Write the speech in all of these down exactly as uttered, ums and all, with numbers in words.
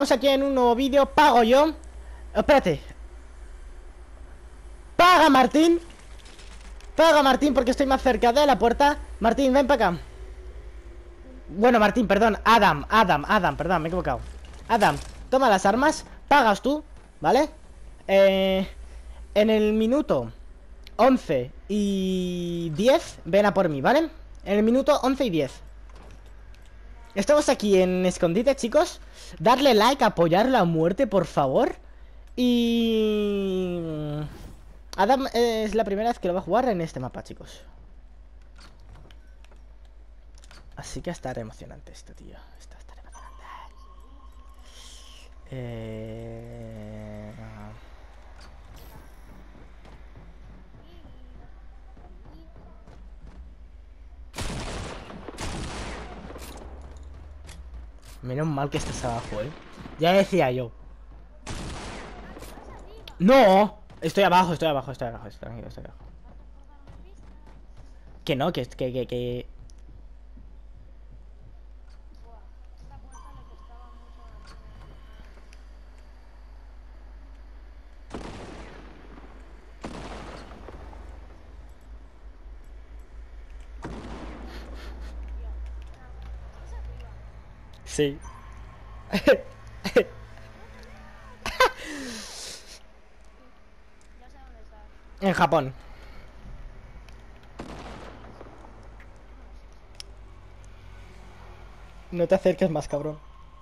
Aquí en un nuevo vídeo. Pago yo. Espérate. Paga Martín. Paga Martín porque estoy más cerca de la puerta. Martín, ven para acá. Bueno, Martín, perdón. Adam, Adam, Adam, perdón, me he equivocado. Adam, toma las armas. Pagas tú, ¿vale? Eh, en el minuto once y diez ven a por mí, ¿vale? En el minuto once y diez. Estamos aquí en escondite, chicos. Darle like, apoyar la muerte, por favor. Y... Adam es la primera vez que lo va a jugar en este mapa, chicos. Así que estará emocionante esto, tío. Esto estará emocionante. Eh... Menos mal que estás abajo, eh. Ya decía yo. ¡No! Estoy abajo, estoy abajo, estoy abajo, estoy tranquilo, estoy abajo. Que no, que, que, que, que... Sí. En Japón. No te acerques más, cabrón.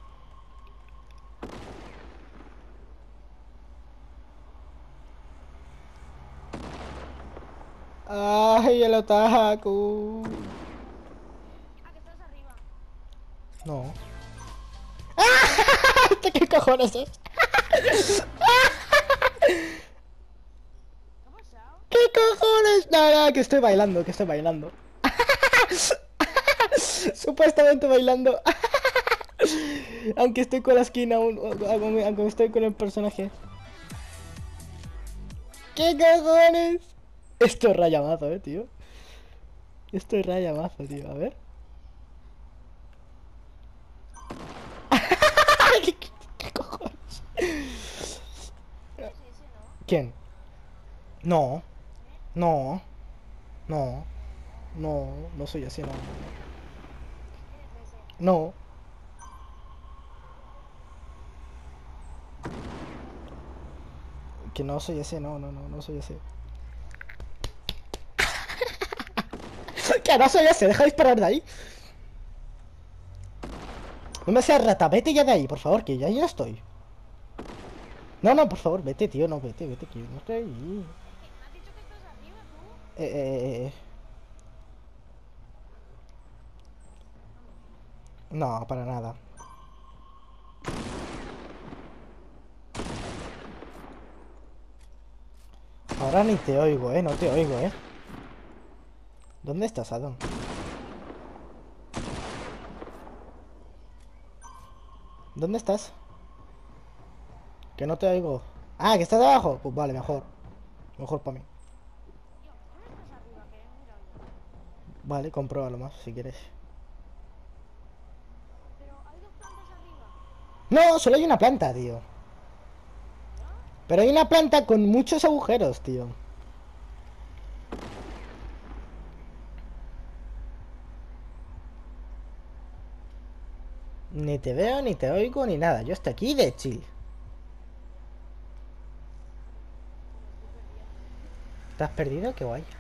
Ay, el otaku. No. ¿Qué cojones es? ¿Qué cojones? No, no, que estoy bailando, que estoy bailando. Supuestamente bailando. Aunque estoy con la esquina aún, aunque estoy con el personaje. ¿Qué cojones? Esto es rayamazo, eh, tío. Esto es rayamazo, tío. A ver. ¿Qué, qué, qué cojones? ¿Quién? No. No. No. No. No soy así, no. No. Que no soy ese, no, no, no, no soy ese. Que no soy ese, deja de disparar de ahí. No me seas rata, vete ya de ahí, por favor, que ya ya estoy. No, no, por favor, vete, tío, no, vete, vete, que yo no estoy ahí. Eh, eh, eh. No, para nada. Ahora ni te oigo, eh, no te oigo, eh. ¿Dónde estás, Adam? ¿Dónde estás? Que no te oigo. Ah, que estás abajo. Pues vale, mejor. Mejor para mí. Vale, compruébalo más si quieres. No, solo hay una planta, tío. Pero hay una planta con muchos agujeros, tío. Ni te veo, ni te oigo, ni nada. Yo estoy aquí de chill. ¿Te has perdido? Qué guay.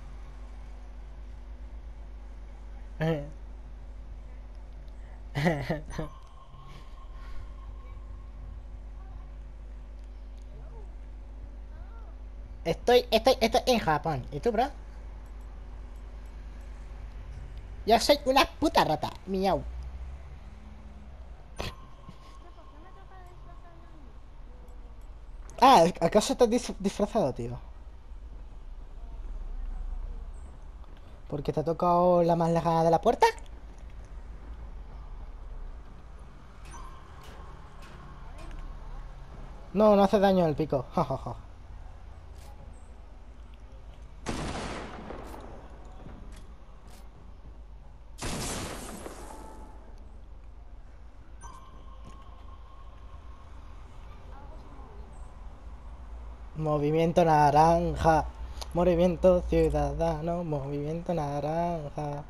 Estoy, estoy, estoy en Japón. ¿Y tú, bro? Yo soy una puta rata. Miau. Ah, ¿acaso estás dis disfrazado, tío? ¿Porque te ha tocado la más lejana de la puerta? No, no hace daño el pico. Jajaja. Movimiento naranja. Movimiento ciudadano. Movimiento naranja.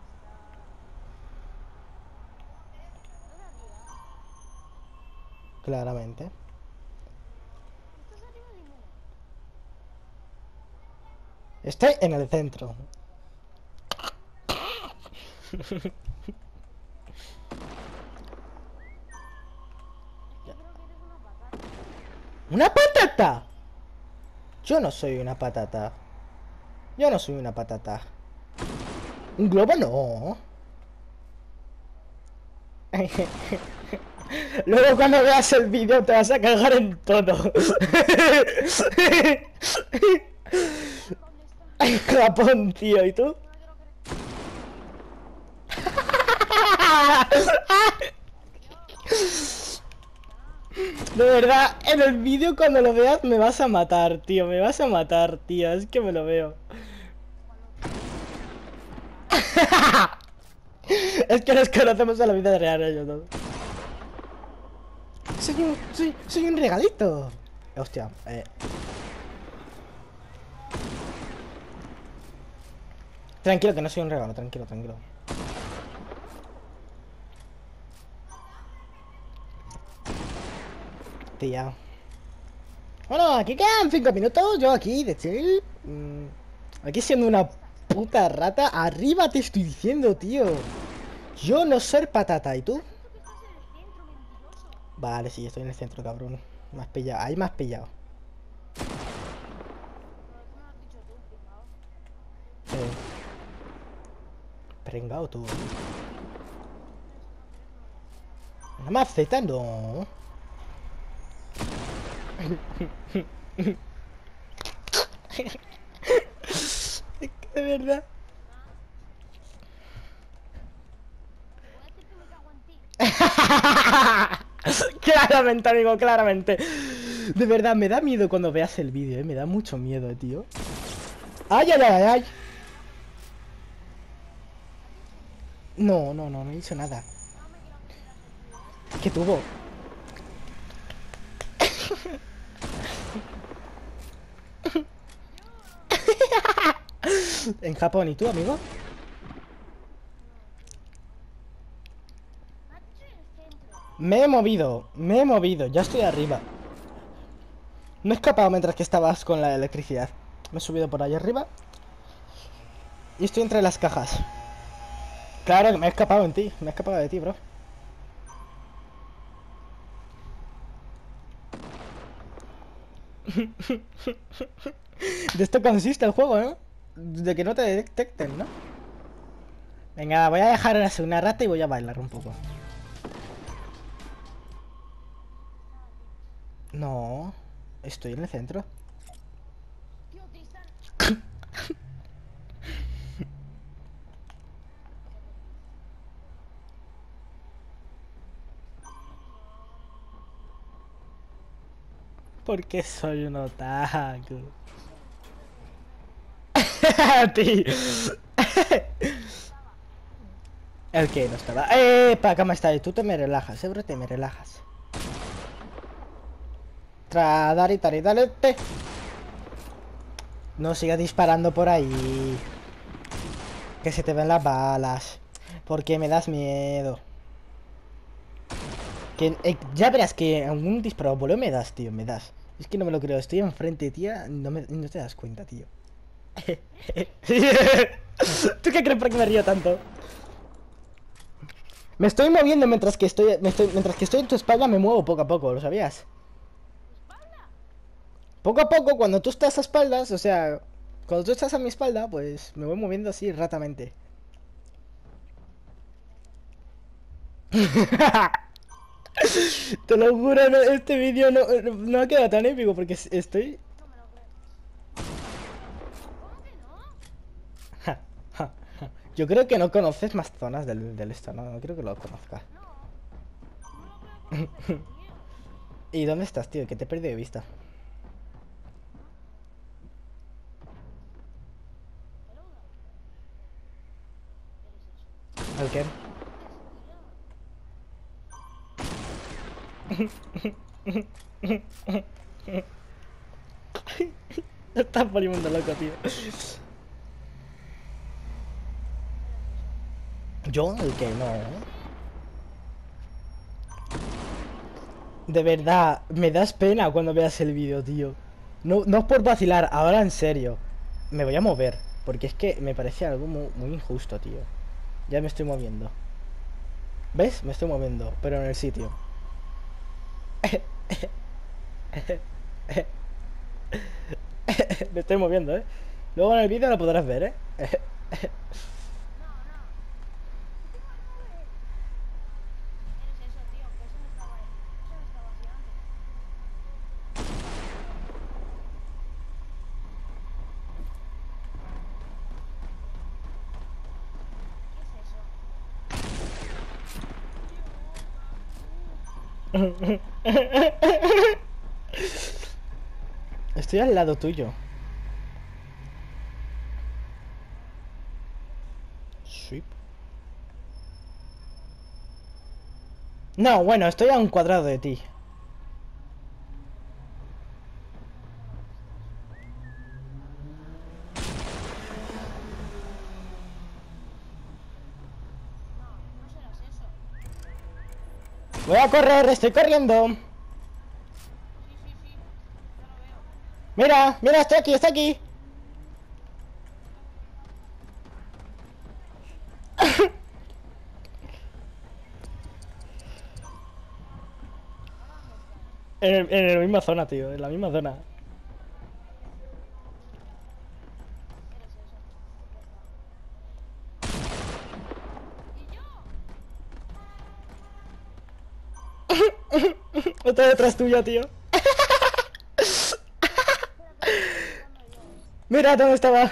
Claramente. Estoy en el centro. ¿Una patata? Yo no soy una patata. Yo no soy una patata. Un globo no. Luego cuando veas el vídeo te vas a cagar en todo. Ay, Japón, tío, ¿y tú? De verdad, en el vídeo cuando lo veas me vas a matar, tío. Me vas a matar, tío. Es que me lo veo. Es que nos conocemos en la vida real ellos dos. Soy un, soy, soy un regalito. Hostia, eh. Tranquilo, que no soy un regalo, tranquilo, tranquilo. Tía. Bueno, aquí quedan cinco minutos. Yo aquí de chill. Mmm, aquí siendo una puta rata. Arriba te estoy diciendo, tío. Yo no ser patata, ¿y tú? Vale, sí, estoy en el centro, cabrón. Me has pillado, ahí me has pillado. Eh. Prengao tú. ¿No me aceptan? No. Es que de verdad. Claramente, amigo, claramente. De verdad, me da miedo cuando veas el vídeo, eh. Me da mucho miedo, tío. Ay, ay, ay, ay. No, no, no, no hizo nada. ¿Qué tuvo? En Japón, ¿y tú, amigo? Me he movido, me he movido, ya estoy arriba. No he escapado mientras que estabas con la electricidad. Me he subido por ahí arriba. Y estoy entre las cajas. Claro que me he escapado en ti, me he escapado de ti, bro. De esto consiste el juego, ¿no? De que no te detecten, ¿no? Venga, voy a dejar una segunda rata y voy a bailar un poco. No, estoy en el centro. Porque soy un otaku. Tío. El que no estaba. Eh, para acá me está. Tú te me relajas, seguro te me relajas. Tradari, tari, dale, te. No sigas disparando por ahí. Que se te ven las balas. Porque me das miedo. Que eh, ya verás que algún disparo voleo me das, tío, me das. Es que no me lo creo, estoy enfrente, tía. No, me, no te das cuenta, tío. ¿Tú qué crees por qué me río tanto? Me estoy moviendo mientras que estoy, me estoy mientras que estoy en tu espalda, me muevo poco a poco, ¿lo sabías? Poco a poco, cuando tú estás a espaldas, o sea, cuando tú estás a mi espalda, pues me voy moviendo así ratamente. Te lo juro, no, este vídeo no, no ha quedado tan épico porque estoy... Yo creo que no conoces más zonas del, del esto, no, no creo que lo conozcas. ¿Y dónde estás, tío? Que te he perdido de vista. ¿El qué? Estás poniendo loco, tío. Yo el que no, ¿eh? De verdad, me das pena cuando veas el vídeo, tío. No, no es por vacilar, ahora en serio. Me voy a mover, porque es que me parece algo muy, muy injusto, tío. Ya me estoy moviendo. ¿Ves? Me estoy moviendo, pero en el sitio. Me estoy moviendo, ¿eh? Luego en el vídeo lo podrás ver, ¿eh? Estoy al lado tuyo. Sweep. No, bueno, estoy a un cuadrado de ti. Voy a correr, estoy corriendo. Mira, mira, estoy aquí, estoy aquí. En, el, en la misma zona, tío, en la misma zona. Estoy detrás tuya, tío. Mira dónde estaba.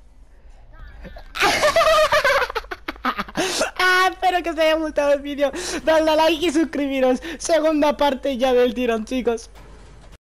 Ah, espero que os haya gustado el vídeo. Dadle a like y suscribiros. Segunda parte ya del tirón, chicos.